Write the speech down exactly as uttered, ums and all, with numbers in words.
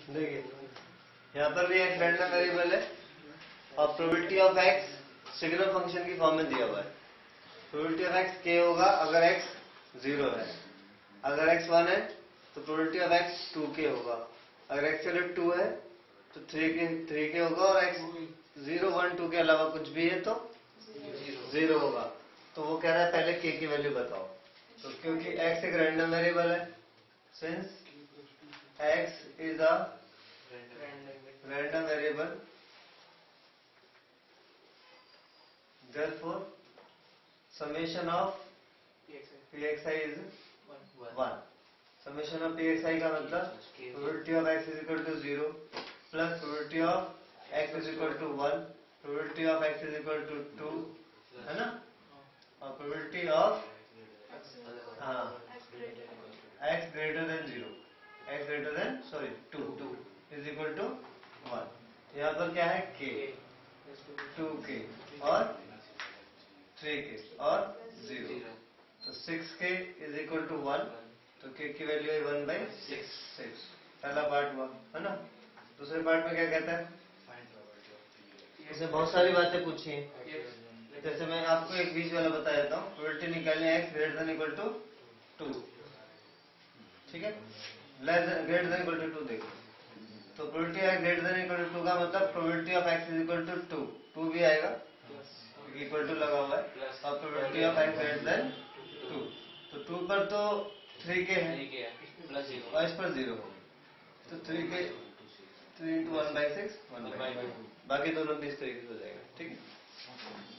देखिए यहाँ पर भी एक रैंडम वेरिएबल है और probability of X signal function की फॉर्म में दिया हुआ है। प्रोबेबिलिटी ऑफ एक्स के होगा अगर एक्स जीरो है, अगर एक्स वन है तो प्रोबेबिलिटी ऑफ एक्स टू के होगा, अगर एक्स वैल्यू टू है तो थ्री के थ्री के होगा और एक्स जीरो वन टू के अलावा कुछ भी है तो जीरो होगा। तो वो कह रहा है पहले के की वैल्यू बताओ। तो क्योंकि एक्स एक रैंडम वेरिएबल है, since X is a random variable, therefore summation of pxi is one. Summation of pxi का मतलब probability of x is equal to zero plus probability of x is equal to one, probability of x is equal to two, है ना, और probability of हाँ x greater than zero, x greater than sorry two is equal to one. यहाँ पर क्या है k, to के और थ्री के और जीरो, तो सिक्स के इज इक्वल टू वन, तो k की वैल्यू है वन बाई सिक्स। सिक्स पहला पार्ट हुआ है ना। दूसरे पार्ट में क्या कहता है, इसमें बहुत सारी बातें पूछी हैं। जैसे मैं आपको एक बीच वाला बता देता हूँ, प्रोबेबिलिटी निकालनी है X greater than equal to two, ठीक है, less than greater than equal to two. देखो तो probability of greater than equal to two का मतलब probability of X is equal to two, two भी आएगा इक्वल टू लगा हुआ है, और probability of X greater than two, तो टू पर तो थ्री के है और इस पर जीरो हो, तो थ्री के three into one by six one by, बाकी दोनों भी इस तरीके से हो जाएगा, ठीक है।